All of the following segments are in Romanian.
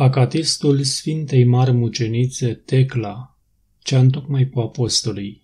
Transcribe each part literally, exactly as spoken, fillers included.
Acatistul Sfintei Mari Mucenițe Tecla, cea întocmai cu apostolii.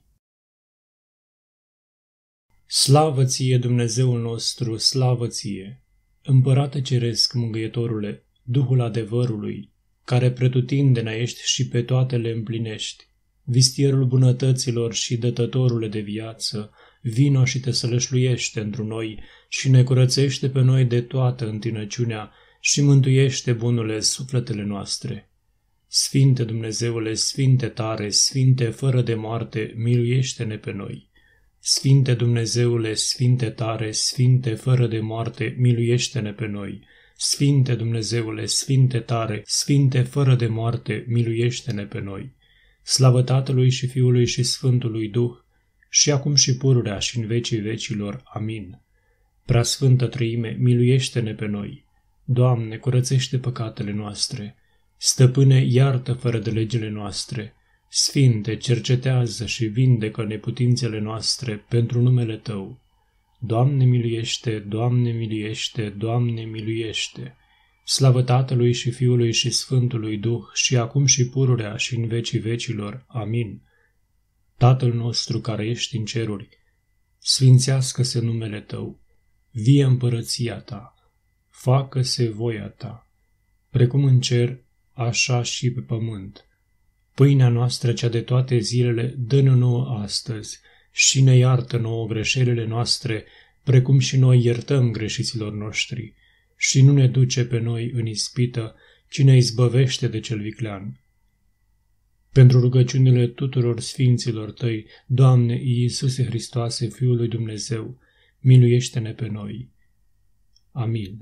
Slavă ție, Dumnezeul nostru, slavă ție, Împărate Ceresc, Mângâietorule, Duhul adevărului, care pretutindene ești și pe toate le împlinești, vistierul bunătăților și dătătorule de viață, vino și te sălășluiește întru noi și ne curățește pe noi de toată întinăciunea și mântuiește, bunule, sufletele noastre. Sfinte Dumnezeule, Sfinte tare, Sfinte fără de moarte, miluiește-ne pe noi. Sfinte Dumnezeule, Sfinte tare, Sfinte fără de moarte, miluiește-ne pe noi. Sfinte Dumnezeule, Sfinte tare, Sfinte fără de moarte, miluiește-ne pe noi. Slavă Tatălui și Fiului și Sfântului Duh, și acum și pururea și în vecii vecilor. Amin. Preasfântă Treime, miluiește-ne pe noi. Doamne, curățește păcatele noastre. Stăpâne, iartă fără de legile noastre. Sfinte, cercetează și vindecă neputințele noastre pentru numele Tău. Doamne miluiește, Doamne miluiește, Doamne miluiește. Slavă Tatălui și Fiului și Sfântului Duh, și acum și pururea și în vecii vecilor. Amin. Tatăl nostru care ești în ceruri, sfințească-se numele Tău, vie împărăția Ta, facă-se voia Ta, precum în cer, așa și pe pământ. Pâinea noastră cea de toate zilele dă-ne nouă astăzi și ne iartă nouă greșelile noastre, precum și noi iertăm greșiților noștri. Și nu ne duce pe noi în ispită, ci ne izbăvește de cel viclean. Pentru rugăciunile tuturor sfinților Tăi, Doamne Iisuse Hristoase, Fiul lui Dumnezeu, miluiește-ne pe noi. Amin.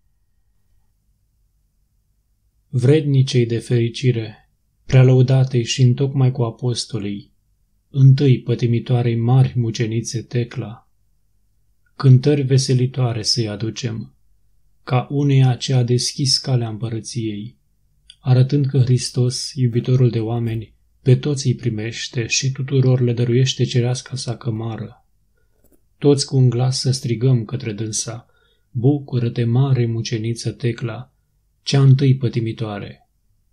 Vrednicei de fericire, prealăudatei și întocmai cu apostolii, întâi pătimitoarei mari mucenițe Tecla, cântări veselitoare să-i aducem, ca uneia ce a deschis calea împărăției, arătând că Hristos, iubitorul de oameni, pe toți îi primește și tuturor le dăruiește cereasca sa cămară. Toți cu un glas să strigăm către dânsa: bucură-te, mare muceniță Tecla, cea întâi pătimitoare.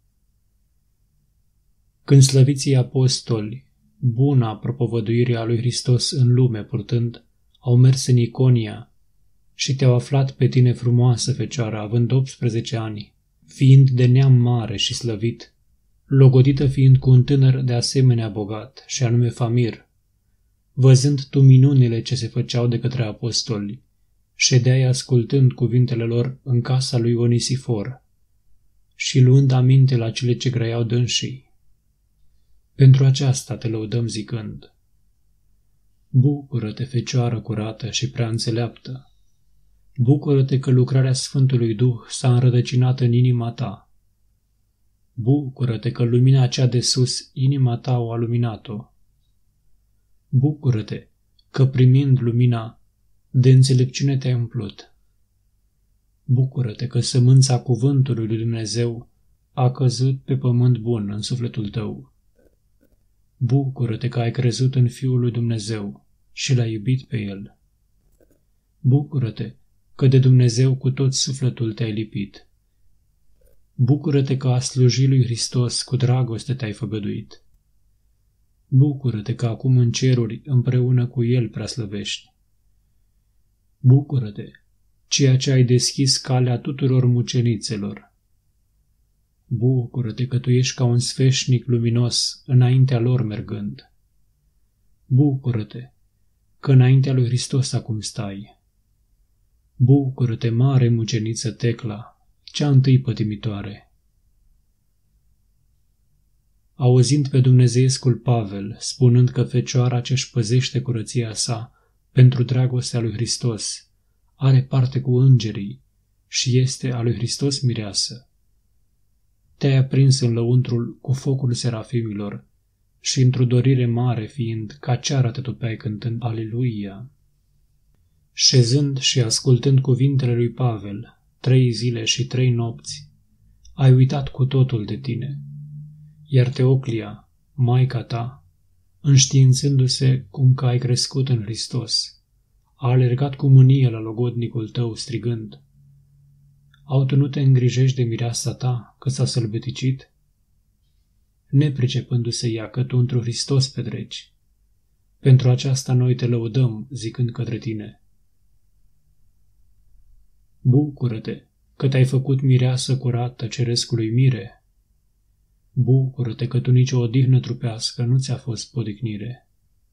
Când slăviții apostoli, buna propovăduire a lui Hristos în lume purtând, au mers în Iconia și te-au aflat pe tine frumoasă fecioară, având optsprezece ani, fiind de neam mare și slăvit, logodită fiind cu un tânăr de asemenea bogat, și anume Famir, văzând tu minunile ce se făceau de către apostoli, ședeai ascultând cuvintele lor în casa lui Onisifor și luând aminte la cele ce grăiau dânsii. Pentru aceasta te lăudăm zicând: bucură-te, fecioară curată și prea înțeleaptă! Bucură-te că lucrarea Sfântului Duh s-a înrădăcinat în inima ta. Bucură-te că lumina cea de sus inima ta o a luminat-o. Bucură-te că primind lumina, de înțelepciune te-ai umplut. Bucură-te că sămânța cuvântului lui Dumnezeu a căzut pe pământ bun în sufletul tău. Bucură-te că ai crezut în Fiul lui Dumnezeu și l-ai iubit pe El. Bucură-te că de Dumnezeu cu tot sufletul te-ai lipit. Bucură-te că a sluji lui Hristos cu dragoste te-ai făgăduit. Bucură-te că acum în ceruri împreună cu El preaslăvești. Bucură-te, ceea ce ai deschis calea tuturor mucenițelor. Bucură-te că tu ești ca un sfeșnic luminos înaintea lor mergând. Bucură-te că înaintea lui Hristos acum stai. Bucură-te, mare muceniță Tecla, cea întâi pătimitoare. Auzind pe dumnezeiescul Pavel, spunând că fecioara ce-și păzește curăția sa pentru dragostea lui Hristos are parte cu îngerii și este a lui Hristos mireasă, te-ai aprins în lăuntrul cu focul serafimilor și într-o dorire mare fiind, ca ceara te topeai cântând Aleluia. Șezând și ascultând cuvintele lui Pavel, trei zile și trei nopți, ai uitat cu totul de tine, iar Teoclia, maica ta, înștiințându-se cum că ai crescut în Hristos, a alergat cu mânie la logodnicul tău strigând: Au tu nu te îngrijești de mireasa ta, că s-a sălbăticit? Nepricepându-se ea că tu într-un Hristos petreci. Pentru aceasta noi te lăudăm, zicând către tine. Bucură-te, că te-ai făcut mireasă curată cerescului mire. Bucură-te că tu nicio odihnă trupească nu ți-a fost podicnire.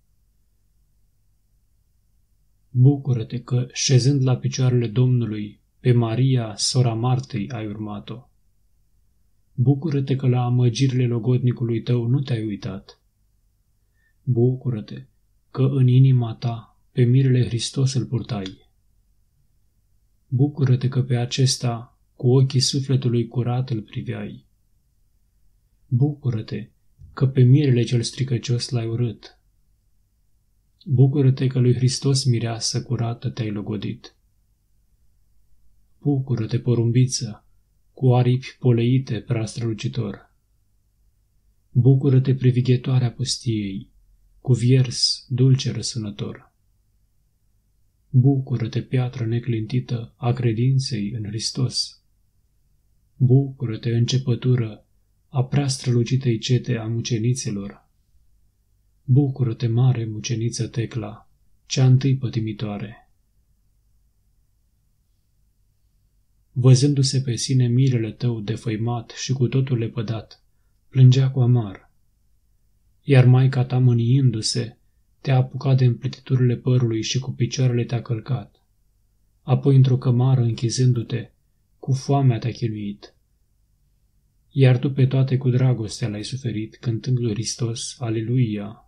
Bucură-te că, șezând la picioarele Domnului, pe Maria, sora Martei, ai urmat-o. Bucură-te că la amăgirile logodnicului tău nu te-ai uitat. Bucură-te că în inima ta pe mirele Hristos îl purtai. Bucură-te că pe acesta cu ochii sufletului curat îl priveai. Bucură-te că pe mirele cel stricăcios l-ai urât. Bucură-te că lui Hristos mireasă curată te-ai logodit. Bucură-te, porumbiță, cu aripi poleite prea strălucitor. Bucură-te, privighetoarea pustiei, cu viers dulce răsunător. Bucură-te, piatră neclintită a credinței în Hristos. Bucură-te, începătură a prea strălucitei cete a muceniților. Bucură-te, mare muceniță Tecla, cea întâi pătimitoare. Văzându-se pe sine mirele tău defăimat și cu totul lepădat, plângea cu amar. Iar maica ta, mâniindu-se, te-a apucat de împletiturile părului și cu picioarele te-a călcat. Apoi, într-o cămară închizându-te, cu foamea te-a chinuit. Iar tu pe toate cu dragostea le-ai suferit, cântând lui Hristos, Aleluia!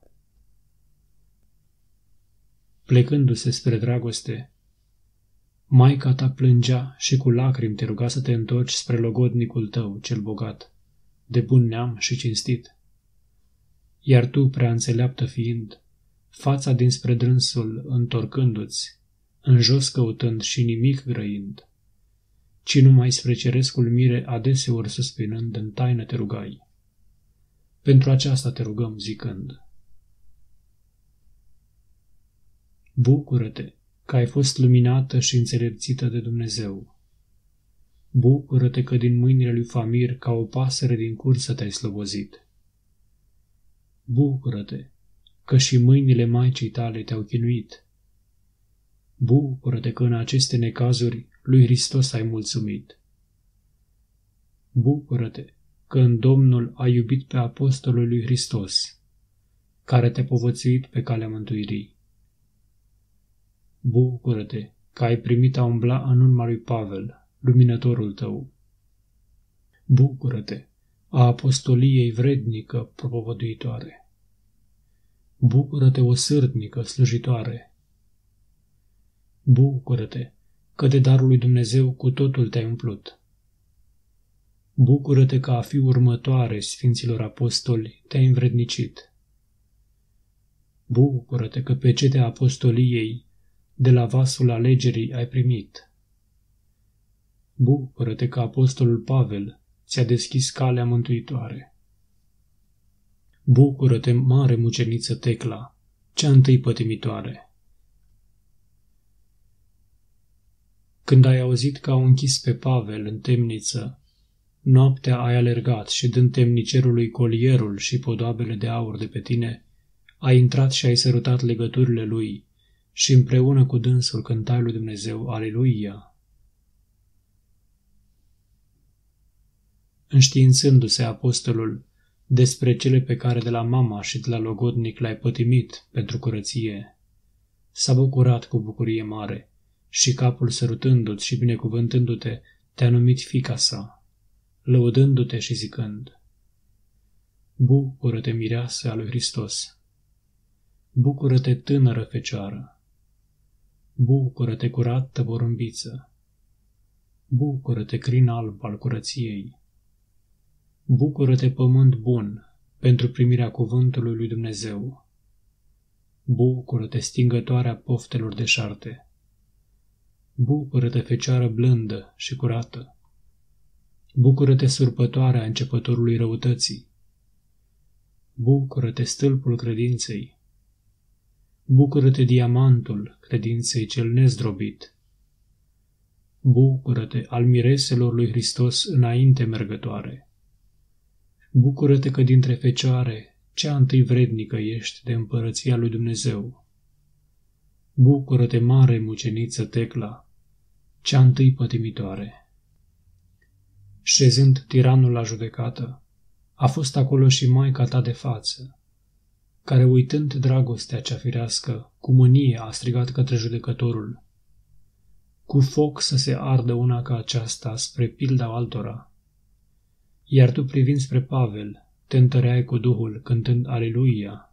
Plecându-se spre dragoste, maica ta plângea și cu lacrimi te ruga să te întorci spre logodnicul tău, cel bogat, de bun neam și cinstit. Iar tu, prea înțeleaptă fiind, fața dinspre dânsul întorcându-ți, în jos căutând și nimic grăind, ci numai spre cerescul mire adeseori suspinând, în taină te rugai. Pentru aceasta te rugăm zicând. Bucură-te că ai fost luminată și înțelepțită de Dumnezeu. Bucură-te că din mâinile lui Famir ca o pasăre din cursă te-ai slobozit. Bucură-te că și mâinile maicii tale te-au chinuit. Bucură-te că în aceste necazuri lui Hristos ai mulțumit. Bucură-te că în Domnul ai iubit pe apostolul lui Hristos, care te-a povățuit pe calea mântuirii. Bucură-te că ai primit a umbla în urma lui Pavel, luminătorul tău. Bucură-te a apostoliei vrednică propovăduitoare. Bucură-te, o sârdnică slujitoare. Bucură-te că de darul lui Dumnezeu cu totul te-ai umplut. Bucură-te că a fi următoare Sfinților Apostoli te-ai învrednicit. Bucură-te că pe cetea apostoliei de la vasul alegerii ai primit. Bucură-te că apostolul Pavel ți-a deschis calea mântuitoare. Bucură-te, mare muceniță Tecla, cea întâi pătimitoare. Când ai auzit că au închis pe Pavel în temniță, noaptea ai alergat și dând temnicerului colierul și podoabele de aur de pe tine, ai intrat și ai sărutat legăturile lui și împreună cu dânsul cântai lui Dumnezeu, Aleluia! Înștiințându-se apostolul despre cele pe care de la mama și de la logodnic le-ai pătimit pentru curăție, s-a bucurat cu bucurie mare și capul sărutându-ți și binecuvântându-te, te-a numit fiica sa, lăudându-te și zicând, Bucură-te, mireasă a lui Hristos! Bucură-te, tânără fecioară! Bucură-te, curată porumbiță! Bucură-te, crin alb al curăției! Bucură-te, pământ bun, pentru primirea cuvântului lui Dumnezeu! Bucură-te, stingătoarea poftelor deșarte! Bucură-te, fecioară blândă și curată! Bucură-te, surpătoarea începătorului răutății! Bucură-te, stâlpul credinței! Bucură-te, diamantul credinței cel nezdrobit! Bucură-te al mireselor lui Hristos înainte mergătoare. Bucură-te că dintre fecioare cea întâi vrednică ești de împărăția lui Dumnezeu. Bucură-te, mare muceniță Tecla, cea întâi pătimitoare. Șezând tiranul la judecată, a fost acolo și maica ta de față, care, uitând dragostea cea firească, cu mânie a strigat către judecătorul: cu foc să se ardă una ca aceasta spre pilda altora. Iar tu, privind spre Pavel, te întăreai cu Duhul, cântând Aleluia.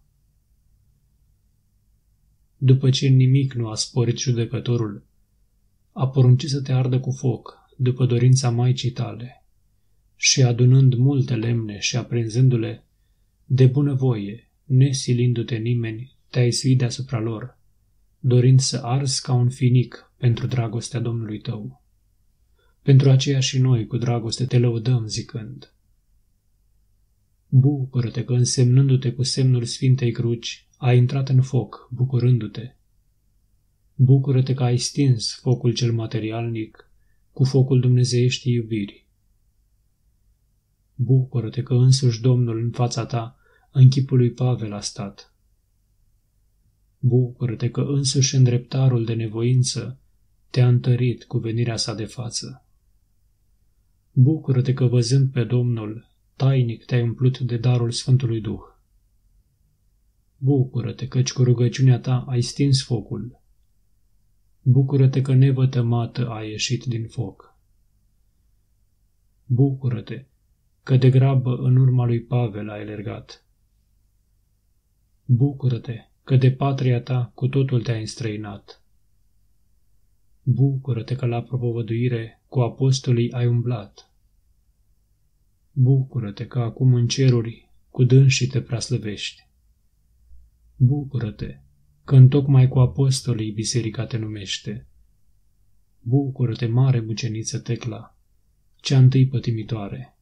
După ce nimic nu a sporit judecătorul, a poruncit să te ardă cu foc, după dorința maicii tale, și adunând multe lemne și aprinzându-le, de bunăvoie, nesilindu-te nimeni, te-ai suit deasupra lor, dorind să arzi ca un finic pentru dragostea Domnului tău. Pentru aceea și noi cu dragoste te lăudăm zicând: bucură-te că, însemnându-te cu semnul Sfintei Cruci, ai intrat în foc, bucurându-te. Bucură-te că ai stins focul cel materialnic cu focul dumnezeieștii iubiri. Bucură-te că însuși Domnul în fața ta, în chipul lui Pavel, a stat. Bucură-te că însuși îndreptarul de nevoință te-a întărit cu venirea sa de față. Bucură-te că, văzând pe Domnul, tainic te-ai umplut de darul Sfântului Duh. Bucură-te căci cu rugăciunea ta ai stins focul. Bucură-te că nevătămată ai ieșit din foc. Bucură-te că de grabă în urma lui Pavel ai alergat. Bucură-te că de patria ta cu totul te-ai înstrăinat. Bucură-te că la propovăduire cu apostolii ai umblat. Bucură-te că acum în ceruri cu dânsii te preaslăvești. Bucură-te că întocmai cu apostolii biserica te numește. Bucură-te, mare muceniță Tecla, cea întâi pătimitoare.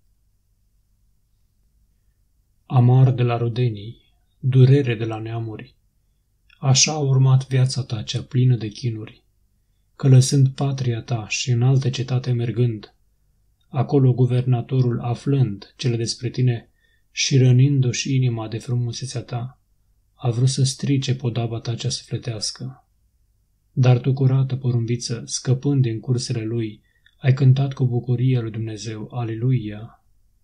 Amar de la rodenii, durere de la neamuri, așa a urmat viața ta cea plină de chinuri, că lăsând patria ta și în altă cetate mergând, acolo guvernatorul aflând cele despre tine și rănindu-și inima de frumusețea ta, a vrut să strice podaba ta cea sufletească. Dar tu, curată porumbiță, scăpând din cursele lui, ai cântat cu bucurie lui Dumnezeu, Aleluia.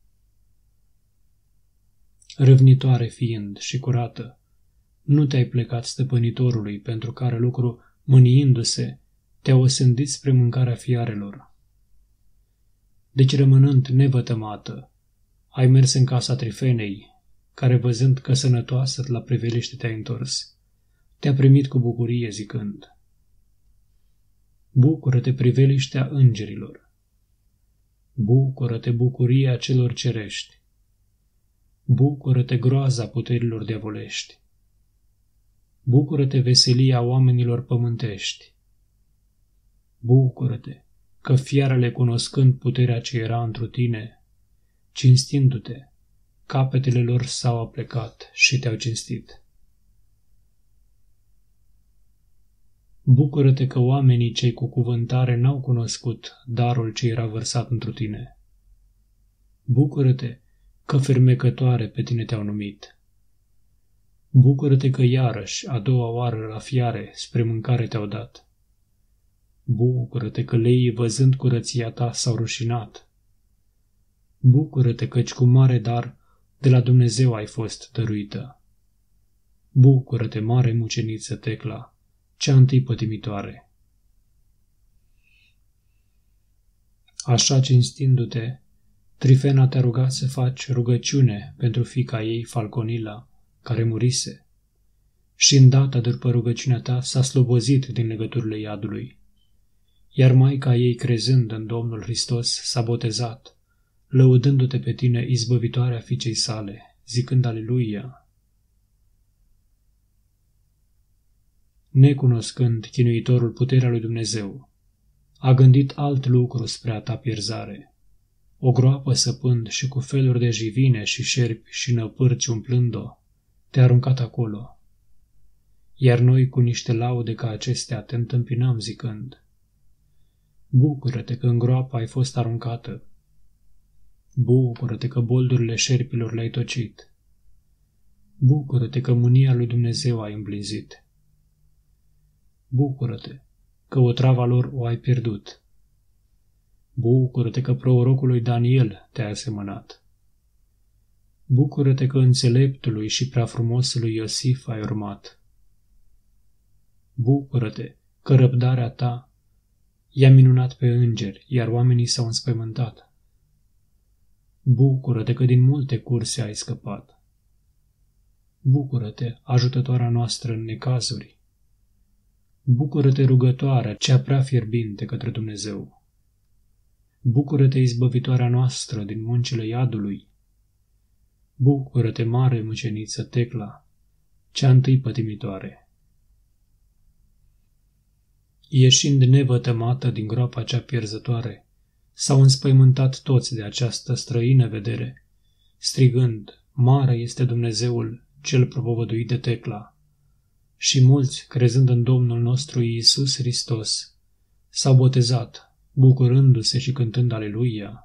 Râvnitoare fiind și curată, nu te-ai plecat stăpânitorului, pentru care lucru, mâniindu-se, te-a osândit spre mâncarea fiarelor. Deci, rămânând nevătămată, ai mers în casa Trifenei, care, văzând că sănătoasă la priveliște te-ai întors, te-a primit cu bucurie zicând: bucură-te, priveliștea îngerilor! Bucură-te, bucuria celor cerești! Bucură-te, groaza puterilor diavolești! Bucură-te, veselia oamenilor pământești! Bucură-te, că fiarele, cunoscând puterea ce era întru tine, cinstindu-te, capetele lor s-au aplecat și te-au cinstit. Bucură-te că oamenii cei cu cuvântare n-au cunoscut darul ce era vărsat întru tine. Bucură-te că fermecătoare pe tine te-au numit. Bucură-te că iarăși, a doua oară la fiare, spre mâncare te-au dat. Bucură-te că leii, văzând curăția ta, s-au rușinat. Bucură-te căci cu mare dar de la Dumnezeu ai fost dăruită. Bucură-te, mare muceniță Tecla, cea întâi pătimitoare. Așa, cinstindu-te, Trifena te-a rugat să faci rugăciune pentru fiica ei, Falconila, care murise, și îndată după rugăciunea ta s-a slobozit din legăturile iadului, iar maica ei, crezând în Domnul Hristos, s-a botezat, lăudându-te pe tine, izbăvitoarea fiicei sale, zicând Aleluia. Necunoscând chinuitorul puterea lui Dumnezeu, a gândit alt lucru spre a ta pierzare. O groapă săpând și cu feluri de jivine și șerpi și năpârci umplând-o, te-a aruncat acolo. Iar noi cu niște laude ca acestea te întâmpinăm zicând: Bucură-te că în groapă ai fost aruncată. Bucură-te că boldurile șerpilor le-ai tocit. Bucură-te că mânia lui Dumnezeu ai îmblinzit. Bucură-te că otrava lor o ai pierdut. Bucură-te că prorocului Daniel te-ai asemănat. Bucură-te că înțeleptului și prea frumosului Iosif ai urmat. Bucură-te că răbdarea ta i-a minunat pe îngeri, iar oamenii s-au înspăimântat. Bucură-te că din multe curse ai scăpat. Bucură-te, ajutătoarea noastră în necazuri. Bucură-te, rugătoarea cea prea fierbinte către Dumnezeu. Bucură-te, izbăvitoarea noastră din muncile iadului. Bucură-te, mare muceniță Tecla, cea întâi pătimitoare. Ieșind nevătămată din groapa cea pierzătoare, s-au înspăimântat toți de această străină vedere, strigând, mare este Dumnezeul cel propovăduit de Tecla. Și mulți, crezând în Domnul nostru Iisus Hristos, s-au botezat, bucurându-se și cântând Aleluia.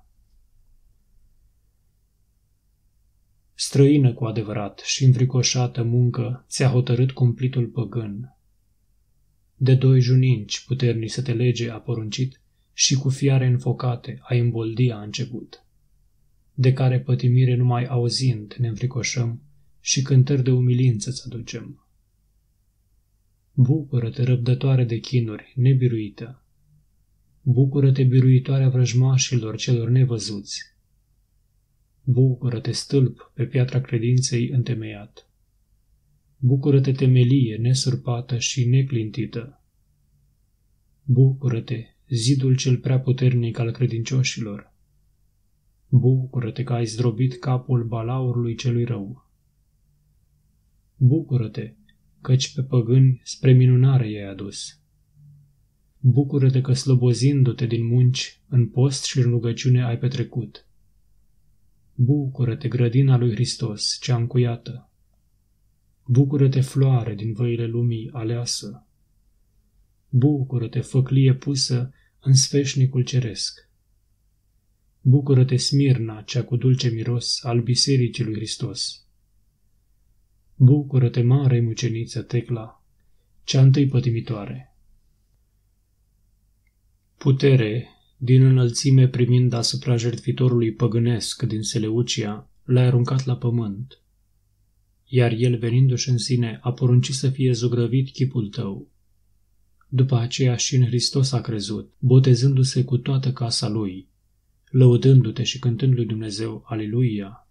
Străină cu adevărat și înfricoșată muncă ți-a hotărât cumplitul păgân. De doi juninci puternici să te lege a poruncit și cu fiare înfocate a îmboldi a început, de care pătimire numai auzind ne înfricoșăm și cântări de umilință-ți aducem. Bucură-te, răbdătoare de chinuri, nebiruită! Bucură-te, biruitoarea vrăjmașilor celor nevăzuți! Bucură-te, stâlp pe piatra credinței întemeiat! Bucură-te, temelie nesurpată și neclintită! Bucură-te, zidul cel prea puternic al credincioșilor! Bucură-te că ai zdrobit capul balaurului celui rău! Bucură-te, căci pe păgâni spre minunare i-ai adus! Bucură-te că slobozindu-te din munci, în post și în rugăciune ai petrecut! Bucură-te, grădina lui Hristos, cea încuiată! Bucură-te, floare din văile lumii aleasă! Bucură-te, făclie pusă în sfeșnicul ceresc! Bucură-te, Smirna, cea cu dulce miros al bisericii lui Hristos! Bucură-te, mare muceniță Tecla, cea întâi pătimitoare! Putere, din înălțime primind asupra jertfitorului păgânesc din Seleucia, l-a aruncat la pământ, iar el, venindu-și în sine, a poruncit să fie zugrăvit chipul tău. După aceea și în Hristos a crezut, botezându-se cu toată casa lui, lăudându-te și cântând lui Dumnezeu, Aleluia!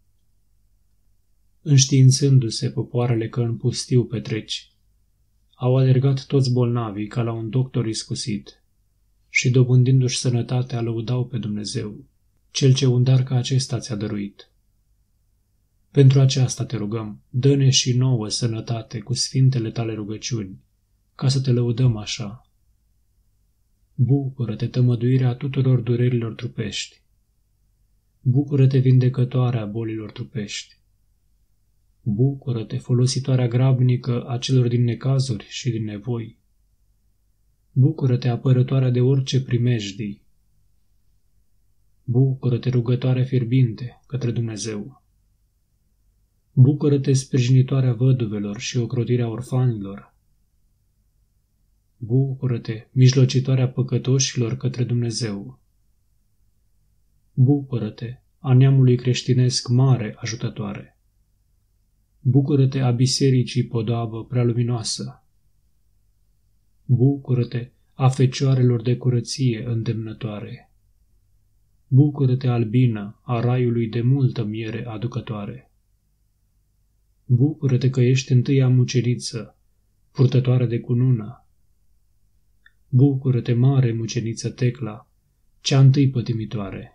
Înștiințându-se popoarele că în pustiu petreci, au alergat toți bolnavii ca la un doctor iscusit și, dobândindu-și sănătatea, lăudau pe Dumnezeu, cel ce un dar ca acesta ți-a dăruit. Pentru aceasta te rugăm, dă-ne și nouă sănătate cu sfintele tale rugăciuni, ca să te lăudăm așa. Bucură-te, tămăduirea tuturor durerilor trupești! Bucură-te, vindecătoarea bolilor trupești! Bucură-te, folositoarea grabnică a celor din necazuri și din nevoi! Bucură-te, apărătoarea de orice primejdii! Bucură-te, rugătoarea fierbinte către Dumnezeu! Bucură-te, sprijinitoarea văduvelor și ocrotirea orfanilor! Bucură-te, mijlocitoarea păcătoșilor către Dumnezeu! Bucură-te, a neamului creștinesc mare ajutătoare! Bucură-te, a bisericii podoabă prea luminoasă! Bucură-te, a fecioarelor de curăție îndemnătoare! Bucură-te, albină, a raiului de multă miere aducătoare! Bucură-te că ești întâia muceniță, purtătoare de cunună! Bucură-te, mare muceniță Tecla, cea întâi pătimitoare!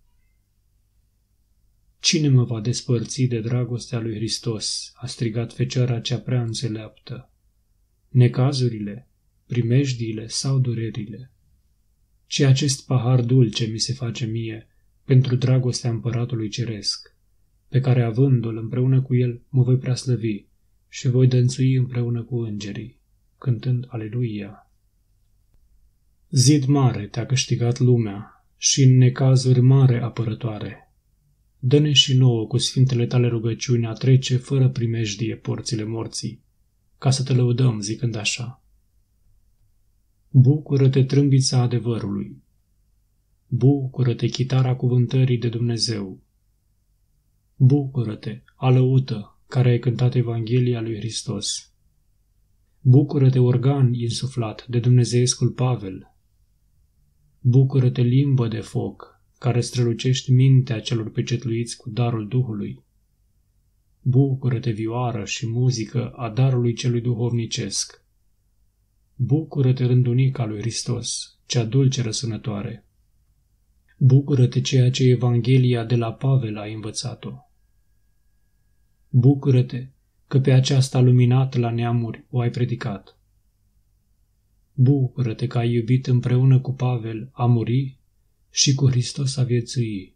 Cine mă va despărți de dragostea lui Hristos? A strigat fecioara cea prea înțeleaptă. Necazurile, primejdiile sau durerile? Ci acest pahar dulce mi se face mie pentru dragostea împăratului ceresc, pe care, avându-l împreună cu el, mă voi preaslăvi și voi dănțui împreună cu îngerii, cântând Aleluia. Zid mare te-a câștigat lumea și în necazuri mare apărătoare. Dă-ne și nouă cu sfintele tale rugăciuni a trece fără primejdie porțile morții, ca să te lăudăm zicând așa. Bucură-te trâmbița adevărului. Bucură-te chitara cuvântării de Dumnezeu. Bucură-te, alăută, care ai cântat Evanghelia lui Hristos. Bucură-te, organ insuflat de Dumnezeescul Pavel. Bucură-te, limbă de foc, care strălucești mintea celor pecetluiți cu darul Duhului. Bucură-te, vioară și muzică a darului celui duhovnicesc. Bucură-te, rândunica lui Hristos, cea dulce răsunătoare. Bucură-te, ceea ce Evanghelia de la Pavel a învățat-o. Bucură-te, că pe aceasta luminat la neamuri o ai predicat. Bucură-te că ai iubit împreună cu Pavel a muri și cu Hristos a viețui.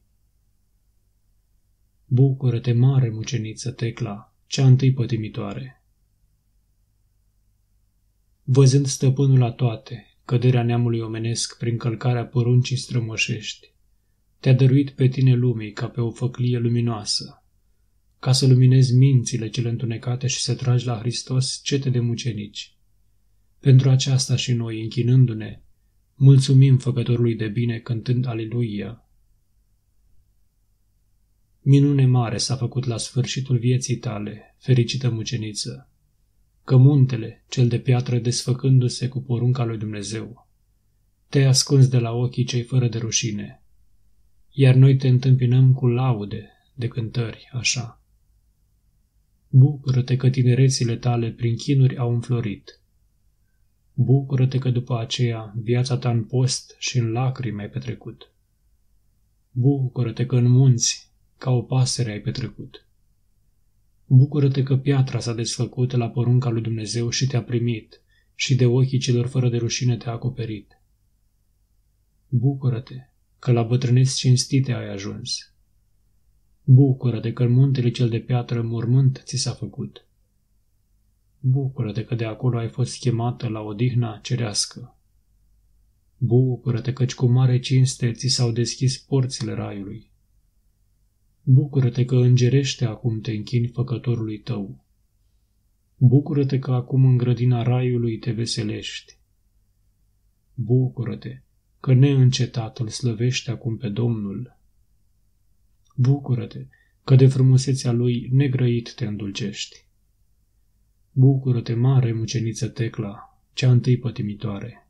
Bucură-te, mare muceniță Tecla, cea întâi pătimitoare. Văzând stăpânul la toate, căderea neamului omenesc prin călcarea poruncii strămoșești, te-a dăruit pe tine lumii ca pe o făclie luminoasă, ca să luminezi mințile cele întunecate și să tragi la Hristos cete de mucenici. Pentru aceasta și noi, închinându-ne, mulțumim Făcătorului de bine cântând Aleluia. Minune mare s-a făcut la sfârșitul vieții tale, fericită muceniță, că muntele, cel de piatră desfăcându-se cu porunca lui Dumnezeu, te-ai ascuns de la ochii cei fără de rușine, iar noi te întâmpinăm cu laude de cântări, așa. Bucură-te că tinerețile tale prin chinuri au înflorit. Bucură-te că după aceea viața ta în post și în lacrimi ai petrecut. Bucură-te că în munți, ca o pasăre ai petrecut. Bucură-te că piatra s-a desfăcut la porunca lui Dumnezeu și te-a primit și de ochii celor fără de rușine te-a acoperit. Bucură-te că la bătrâneți cinstite ai ajuns. Bucură-te că în muntele cel de piatră mormânt ți s-a făcut. Bucură-te că de acolo ai fost chemată la odihna cerească. Bucură-te căci cu mare cinste ți s-au deschis porțile raiului. Bucură-te că îngerește acum te închini Făcătorului tău. Bucură-te că acum în grădina raiului te veselești. Bucură-te că neîncetat îl slăvește acum pe Domnul. Bucură-te că de frumusețea lui negrăit te îndulcești. Bucură-te, mare muceniță Tecla, cea întâi pătimitoare.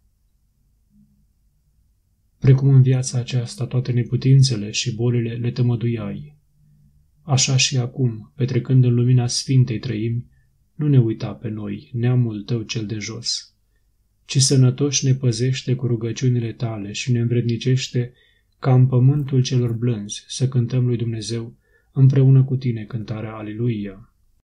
Precum în viața aceasta toate neputințele și bolile le tămăduiai, așa și acum, petrecând în lumina Sfintei Trăimi, nu ne uita pe noi, neamul tău cel de jos, ci sănătoși ne păzește cu rugăciunile tale și ne învrednicește ca în pământul celor blânzi să cântăm lui Dumnezeu împreună cu tine cântarea Aleluia.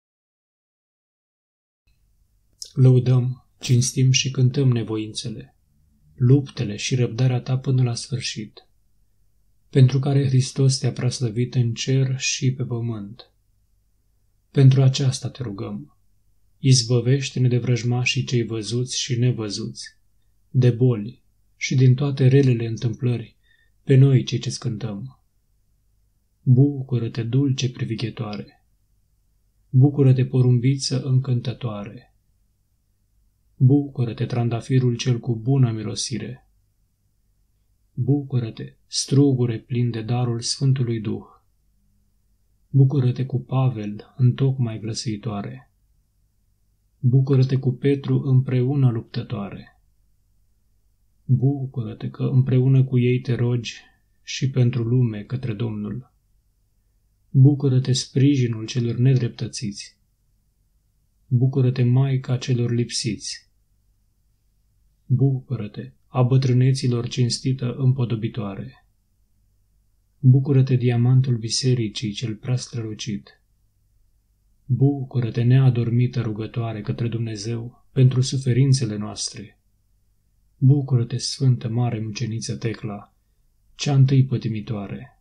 Lăudăm, cinstim și cântăm nevoințele, luptele și răbdarea ta până la sfârșit, pentru care Hristos te-a preaslăvit în cer și pe pământ. Pentru aceasta te rugăm, izbăvește-ne de vrăjmașii cei văzuți și nevăzuți, de boli și din toate relele întâmplări, pe noi cei ce-ți cântăm. Bucură-te, dulce privighetoare! Bucură-te, porumbiță încântătoare! Bucură-te, trandafirul cel cu bună mirosire! Bucură-te, strugure plin de darul Sfântului Duh! Bucură-te cu Pavel, întocmai glăsuitoare! Bucură-te cu Petru împreună luptătoare! Bucură-te că împreună cu ei te rogi și pentru lume către Domnul! Bucură-te, sprijinul celor nedreptățiți! Bucură-te, Maica celor lipsiți! Bucură-te, a bătrâneților cinstită împodobitoare! Bucură-te, diamantul bisericii cel prea strălucit! Bucură-te, neadormită rugătoare către Dumnezeu pentru suferințele noastre! Bucură-te, Sfântă Mare Muceniță Tecla, cea întâi pătimitoare!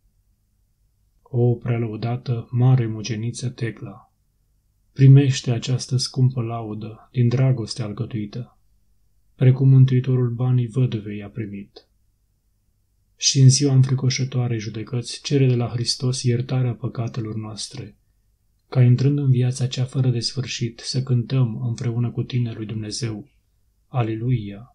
O prealăudată Mare Muceniță Tecla, primește această scumpă laudă din dragoste alcătuită. precum Mântuitorul banii văduvei a primit. Și în ziua înfricoșătoarei judecăți cere de la Hristos iertarea păcatelor noastre, ca intrând în viața cea fără de sfârșit să cântăm împreună cu tine lui Dumnezeu. Aleluia!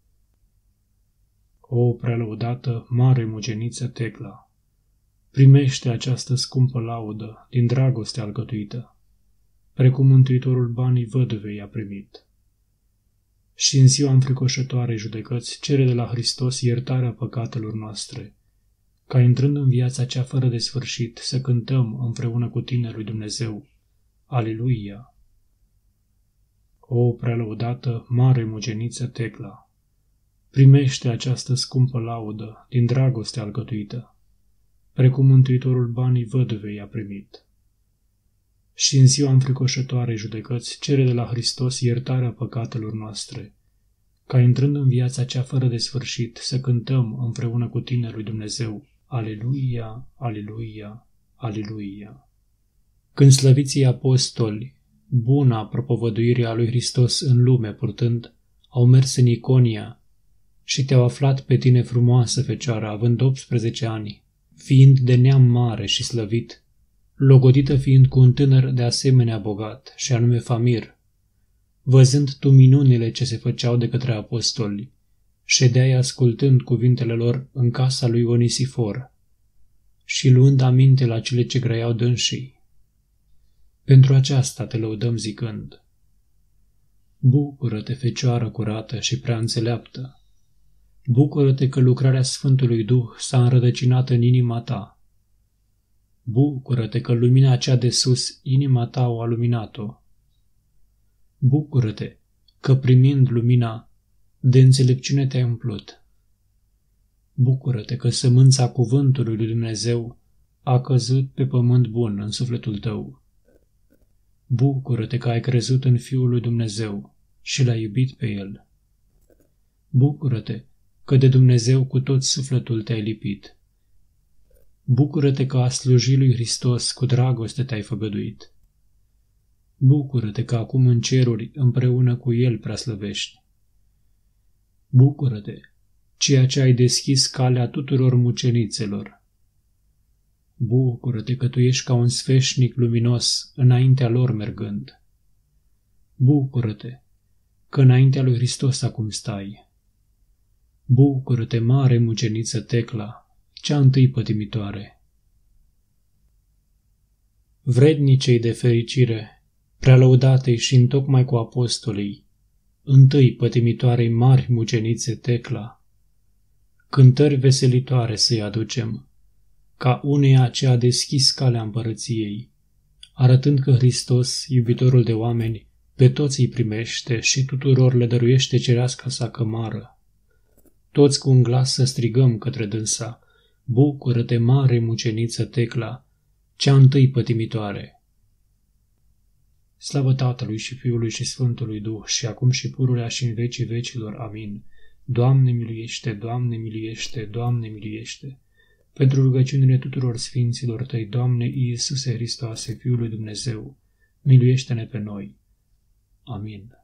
O prealăudată mare mugeniță Tecla, primește această scumpă laudă din dragoste alcătuită, precum Mântuitorul banii văduvei a primit. Și în ziua înfricoșătoarei judecăți cere de la Hristos iertarea păcatelor noastre, ca intrând în viața cea fără de sfârșit să cântăm împreună cu tine lui Dumnezeu. Aleluia! O prealăudată mare mugeniță Tecla, primește această scumpă laudă din dragoste alcătuită, precum Mântuitorul banii văduvei a primit. Și în ziua înfricoșătoarei judecăți cere de la Hristos iertarea păcatelor noastre, ca intrând în viața cea fără de sfârșit să cântăm împreună cu tine lui Dumnezeu. Aleluia, aleluia, aleluia. Când slăviții apostoli, buna propovăduire a lui Hristos în lume purtând, au mers în Iconia și te-au aflat pe tine frumoasă fecioară, având optsprezece ani, fiind de neam mare și slăvit, logodită fiind cu un tânăr de asemenea bogat, și anume Famir, văzând tu minunile ce se făceau de către apostoli, ședeai ascultând cuvintele lor în casa lui Onisifor și luând aminte la cele ce grăiau dânsii. Pentru aceasta te lăudăm zicând: bucură-te, fecioară curată și prea înțeleaptă! Bucură-te că lucrarea Sfântului Duh s-a înrădăcinat în inima ta! Bucură-te că lumina cea de sus inima ta o a luminat-o! Bucură-te că primind lumina, de înțelepciune te-ai umplut! Bucură-te că sămânța cuvântului lui Dumnezeu a căzut pe pământ bun în sufletul tău! Bucură-te că ai crezut în Fiul lui Dumnezeu și l-ai iubit pe El! Bucură-te că de Dumnezeu cu tot sufletul te-ai lipit! Bucură-te că a sluji lui Hristos cu dragoste te-ai făgăduit! Bucură-te că acum în ceruri împreună cu El preaslăvești! Bucură-te, ceea ce ai deschis calea tuturor mucenițelor! Bucură-te că tu ești ca un sfeșnic luminos înaintea lor mergând! Bucură-te că înaintea lui Hristos acum stai! Bucură-te, mare muceniță Tecla, cea întâi pătimitoare! Vrednicei de fericire, prealăudatei și întocmai cu apostolii, întâi pătimitoarei mari mucenițe Tecla, cântări veselitoare să-i aducem, ca uneia ce a deschis calea împărăției, arătând că Hristos, iubitorul de oameni, pe toți îi primește și tuturor le dăruiește cereasca sa cămară. Toți cu un glas să strigăm către dânsa: bucură-te, mare muceniță Tecla, cea întâi pătimitoare! Slavă Tatălui și Fiului și Sfântului Duh, și acum și pururea și în vecii vecilor. Amin. Doamne miluiește, Doamne miluiește, Doamne miluiește! Pentru rugăciunile tuturor sfinților Tăi, Doamne Iisuse Hristoase, Fiul lui Dumnezeu, miluiește-ne pe noi. Amin.